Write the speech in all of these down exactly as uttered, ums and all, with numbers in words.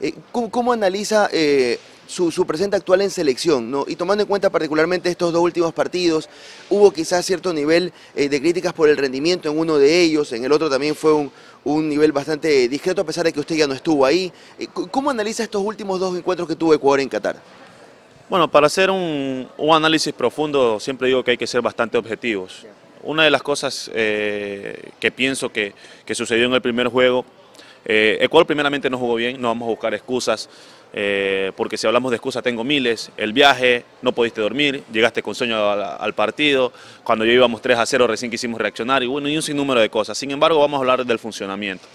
Eh, ¿cómo, cómo analiza eh, su, su presente actual en selección, ¿no? Y tomando en cuenta particularmente estos dos últimos partidos, hubo quizás cierto nivel eh, de críticas por el rendimiento en uno de ellos, en el otro también fue un, un nivel bastante discreto a pesar de que usted ya no estuvo ahí. Eh, ¿Cómo analiza estos últimos dos encuentros que tuvo Ecuador en Qatar? Bueno, para hacer un, un análisis profundo siempre digo que hay que ser bastante objetivos. Una de las cosas eh, que pienso que, que sucedió en el primer juego, eh, Ecuador primeramente no jugó bien, no vamos a buscar excusas, eh, porque si hablamos de excusas tengo miles, el viaje, no pudiste dormir, llegaste con sueño al, al partido, cuando ya íbamos tres a cero recién quisimos reaccionar y bueno, y un sinnúmero de cosas. Sin embargo, vamos a hablar del funcionamiento.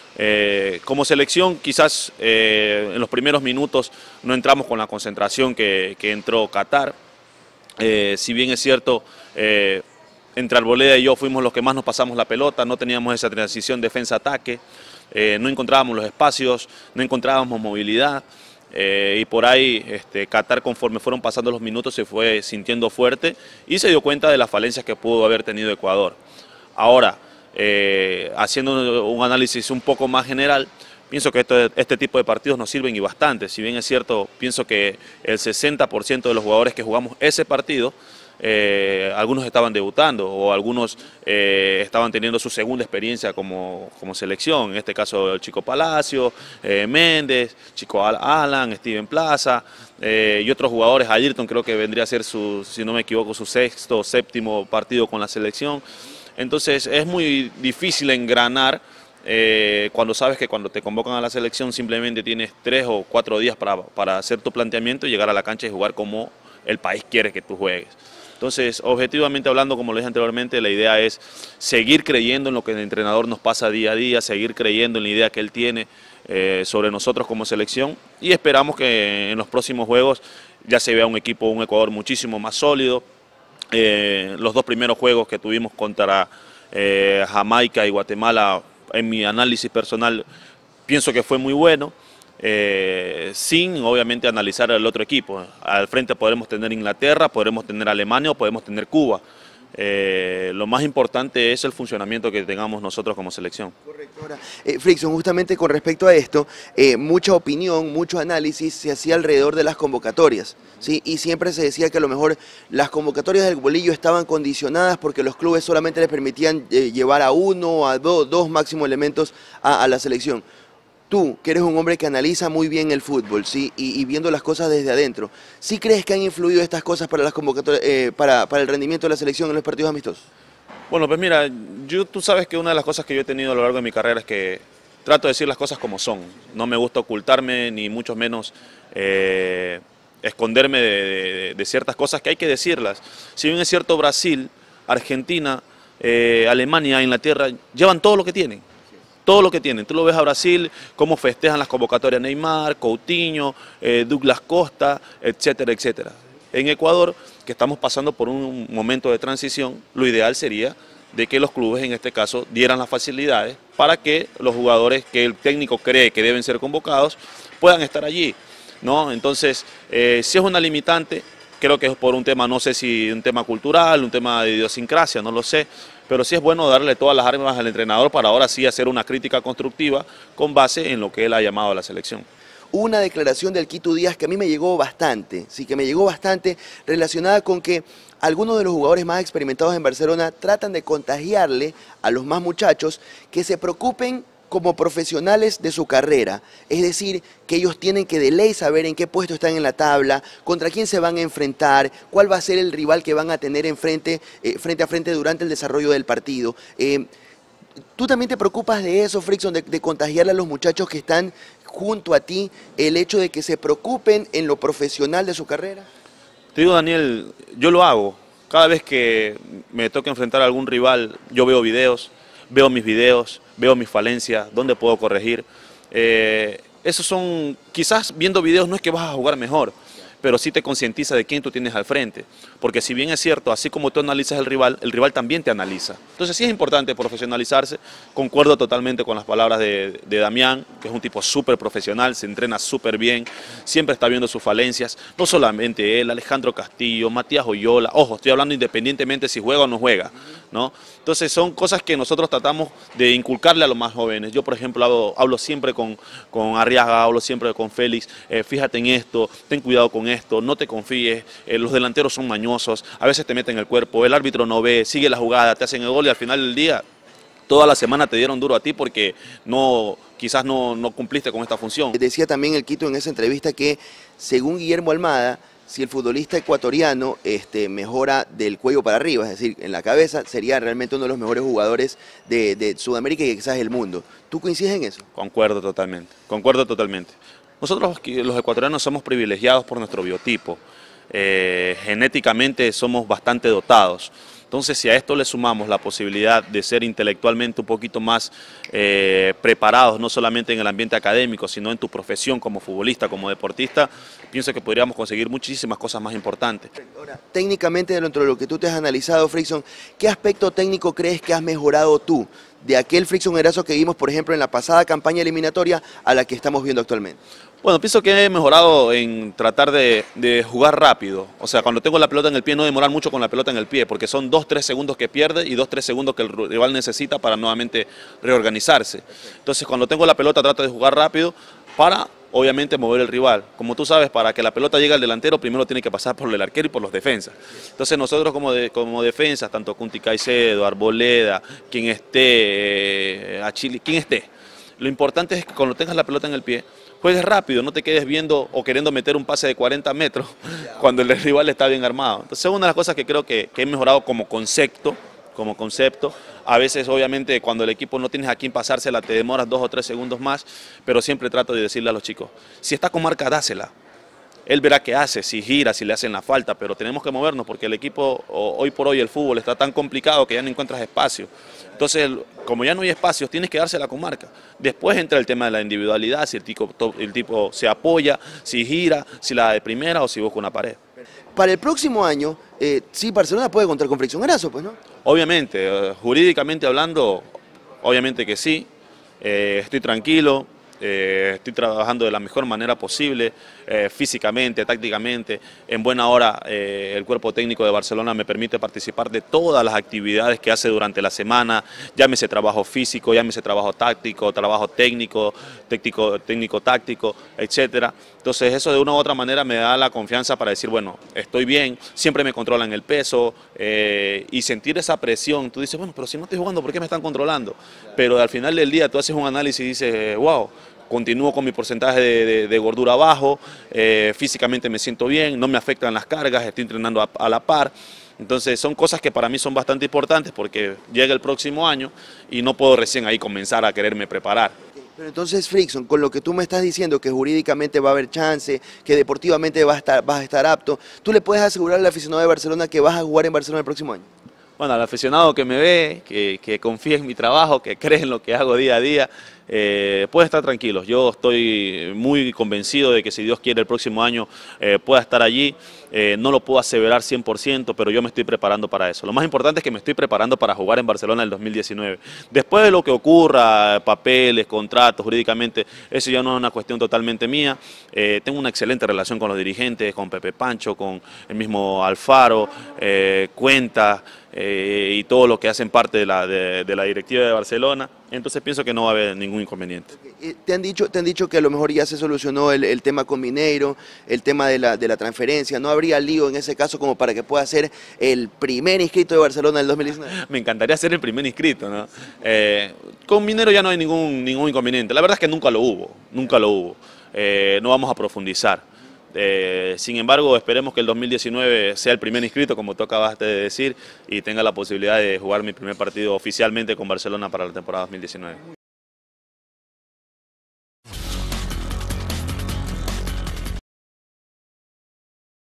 Eh, como selección quizás eh, en los primeros minutos no entramos con la concentración que, que entró Qatar, eh, si bien es cierto, eh, entre Arboleda y yo fuimos los que más nos pasamos la pelota, no teníamos esa transición defensa-ataque, eh, no encontrábamos los espacios, no encontrábamos movilidad, eh, y por ahí este, Qatar conforme fueron pasando los minutos se fue sintiendo fuerte y se dio cuenta de las falencias que pudo haber tenido Ecuador. Ahora, Eh, haciendo un análisis un poco más general, pienso que esto, este tipo de partidos nos sirven y bastante. Si bien es cierto, pienso que el sesenta por ciento de los jugadores que jugamos ese partido, eh, algunos estaban debutando o algunos eh, estaban teniendo su segunda experiencia como, como selección. En este caso el Chico Palacio, eh, Méndez, Chico Alan, Steven Plaza eh, y otros jugadores. Ayrton creo que vendría a ser, su, si no me equivoco, su sexto o séptimo partido con la selección. Entonces es muy difícil engranar eh, cuando sabes que cuando te convocan a la selección simplemente tienes tres o cuatro días para, para hacer tu planteamiento y llegar a la cancha y jugar como el país quiere que tú juegues. Entonces, objetivamente hablando, como lo dije anteriormente, la idea es seguir creyendo en lo que el entrenador nos pasa día a día, seguir creyendo en la idea que él tiene eh, sobre nosotros como selección y esperamos que en los próximos juegos ya se vea un equipo, un Ecuador muchísimo más sólido. Eh, los dos primeros juegos que tuvimos contra eh, Jamaica y Guatemala, en mi análisis personal, pienso que fue muy bueno, eh, sin obviamente analizar al otro equipo. Al frente podremos tener Inglaterra, podremos tener Alemania o podemos tener Cuba. Eh, lo más importante es el funcionamiento que tengamos nosotros como selección. Correcto. Ahora, eh, Frickson, justamente con respecto a esto, eh, mucha opinión, mucho análisis se hacía alrededor de las convocatorias, ¿sí? Y siempre se decía que a lo mejor las convocatorias del bolillo estaban condicionadas porque los clubes solamente les permitían eh, llevar a uno, a do, dos máximo elementos a, a la selección. Tú, que eres un hombre que analiza muy bien el fútbol, ¿sí? y, y viendo las cosas desde adentro, ¿sí crees que han influido estas cosas para, las convocatorias, eh, para, para el rendimiento de la selección en los partidos amistosos? Bueno, pues mira, yo, tú sabes que una de las cosas que yo he tenido a lo largo de mi carrera es que trato de decir las cosas como son. No me gusta ocultarme, ni mucho menos eh, esconderme de, de, de ciertas cosas que hay que decirlas. Si bien es cierto, Brasil, Argentina, eh, Alemania, Inglaterra, llevan todo lo que tienen. Todo lo que tienen. Tú lo ves a Brasil, cómo festejan las convocatorias Neymar, Coutinho, eh, Douglas Costa, etcétera, etcétera. En Ecuador, que estamos pasando por un momento de transición, lo ideal sería de que los clubes, en este caso, dieran las facilidades para que los jugadores que el técnico cree que deben ser convocados puedan estar allí, ¿no? Entonces, eh, si es una limitante, creo que es por un tema, no sé si un tema cultural, un tema de idiosincrasia, no lo sé, pero sí es bueno darle todas las armas al entrenador para ahora sí hacer una crítica constructiva con base en lo que él ha llamado a la selección. Una declaración del Quito Díaz que a mí me llegó bastante, sí que me llegó bastante relacionada con que algunos de los jugadores más experimentados en Barcelona tratan de contagiarle a los más muchachos que se preocupen como profesionales de su carrera, es decir, que ellos tienen que de ley saber en qué puesto están en la tabla, contra quién se van a enfrentar, cuál va a ser el rival que van a tener enfrente, eh, frente a frente durante el desarrollo del partido. Eh, ¿Tú también te preocupas de eso, Frickson, de, de contagiarle a los muchachos que están junto a ti el hecho de que se preocupen en lo profesional de su carrera? Te digo, Daniel, yo lo hago. Cada vez que me toca enfrentar a algún rival, yo veo videos, veo mis videos, veo mis falencias, dónde puedo corregir. Eh, esos son, quizás viendo videos no es que vas a jugar mejor, pero sí te concientiza de quién tú tienes al frente. Porque si bien es cierto, así como tú analizas el rival, el rival también te analiza. Entonces sí es importante profesionalizarse. Concuerdo totalmente con las palabras de, de Damián, que es un tipo súper profesional, se entrena súper bien, siempre está viendo sus falencias. No solamente él, Alejandro Castillo, Matías Oyola. Ojo, estoy hablando independientemente si juega o no juega, ¿no? Entonces son cosas que nosotros tratamos de inculcarle a los más jóvenes. Yo, por ejemplo, hablo, hablo siempre con, con Arriaga, hablo siempre con Félix, eh, fíjate en esto, ten cuidado con esto, no te confíes, eh, los delanteros son mañosos, a veces te meten el cuerpo, el árbitro no ve, sigue la jugada, te hacen el gol y al final del día toda la semana te dieron duro a ti porque no, quizás no, no cumpliste con esta función. Decía también el Quito en esa entrevista que, según Guillermo Almada, si el futbolista ecuatoriano este, mejora del cuello para arriba, es decir, en la cabeza, sería realmente uno de los mejores jugadores de, de Sudamérica y quizás del mundo. ¿Tú coincides en eso? Concuerdo totalmente, concuerdo totalmente. Nosotros los ecuatorianos somos privilegiados por nuestro biotipo, eh, genéticamente somos bastante dotados. Entonces, si a esto le sumamos la posibilidad de ser intelectualmente un poquito más eh, preparados, no solamente en el ambiente académico, sino en tu profesión como futbolista, como deportista, pienso que podríamos conseguir muchísimas cosas más importantes. Ahora, técnicamente, dentro de lo que tú te has analizado, Frickson, ¿qué aspecto técnico crees que has mejorado tú de aquel Frickson Erazo que vimos, por ejemplo, en la pasada campaña eliminatoria a la que estamos viendo actualmente? Bueno, pienso que he mejorado en tratar de, de jugar rápido. O sea, cuando tengo la pelota en el pie, no demorar mucho con la pelota en el pie, porque son dos, tres segundos que pierde y dos, tres segundos que el rival necesita para nuevamente reorganizarse. Entonces, cuando tengo la pelota, trato de jugar rápido para, obviamente, mover el rival. Como tú sabes, para que la pelota llegue al delantero, primero tiene que pasar por el arquero y por los defensas. Entonces, nosotros como, de, como defensas, tanto Cunti Caicedo, Arboleda, quien esté, eh, Achille, quien esté, lo importante es que cuando tengas la pelota en el pie, juegues rápido, no te quedes viendo o queriendo meter un pase de cuarenta metros cuando el rival está bien armado. Entonces, es una de las cosas que creo que, que he mejorado como concepto, como concepto. A veces, obviamente, cuando el equipo no tienes a quién pasársela, te demoras dos o tres segundos más, pero siempre trato de decirle a los chicos, si está con marca, dásela. Él verá qué hace, si gira, si le hacen la falta, pero tenemos que movernos porque el equipo, hoy por hoy el fútbol está tan complicado que ya no encuentras espacio. Entonces, como ya no hay espacios, tienes que dársela con marca. Después entra el tema de la individualidad, si el tipo, el tipo se apoya, si gira, si la da de primera o si busca una pared. Para el próximo año, eh, sí, Barcelona puede contar con Frickson Erazo, pues, ¿no? Obviamente, eh, jurídicamente hablando, obviamente que sí, eh, estoy tranquilo. Eh, estoy trabajando de la mejor manera posible, eh, físicamente, tácticamente. En buena hora eh, el cuerpo técnico de Barcelona me permite participar de todas las actividades que hace durante la semana, llámese trabajo físico, llámese trabajo táctico, trabajo técnico, técnico, técnico táctico, etcétera. Entonces eso de una u otra manera me da la confianza para decir, bueno, estoy bien, siempre me controlan el peso eh, y sentir esa presión. Tú dices, bueno, pero si no estoy jugando, ¿por qué me están controlando? Pero al final del día tú haces un análisis y dices, wow, continúo con mi porcentaje de, de, de gordura bajo, eh, físicamente me siento bien, no me afectan las cargas, estoy entrenando a, a la par. Entonces son cosas que para mí son bastante importantes porque llega el próximo año y no puedo recién ahí comenzar a quererme preparar. Pero entonces, Frickson, con lo que tú me estás diciendo, que jurídicamente va a haber chance, que deportivamente vas a estar, vas a estar apto, ¿tú le puedes asegurar al aficionado de Barcelona que vas a jugar en Barcelona el próximo año? Bueno, al aficionado que me ve, que, que confía en mi trabajo, que cree en lo que hago día a día, eh, puede estar tranquilos. Yo estoy muy convencido de que si Dios quiere el próximo año eh, pueda estar allí. Eh, no lo puedo aseverar cien por ciento, pero yo me estoy preparando para eso. Lo más importante es que me estoy preparando para jugar en Barcelona en el dos mil diecinueve. Después de lo que ocurra, papeles, contratos, jurídicamente, eso ya no es una cuestión totalmente mía. Eh, tengo una excelente relación con los dirigentes, con Pepe Pancho, con el mismo Alfaro, eh, Cuenta eh, y todo lo que hacen parte de la, de, de la directiva de Barcelona. Entonces pienso que no va a haber ningún inconveniente. ¿Te han dicho, te han dicho que a lo mejor ya se solucionó el, el tema con Mineiro, el tema de la, de la transferencia? ¿No habría lío en ese caso como para que pueda ser el primer inscrito de Barcelona del dos mil diecinueve? Me encantaría ser el primer inscrito, ¿no? Eh, con Mineiro ya no hay ningún, ningún inconveniente. La verdad es que nunca lo hubo, nunca lo hubo. Eh, no vamos a profundizar. Eh, sin embargo, esperemos que el dos mil diecinueve sea el primer inscrito, como tú acabaste de decir, y tenga la posibilidad de jugar mi primer partido oficialmente con Barcelona para la temporada dos mil diecinueve.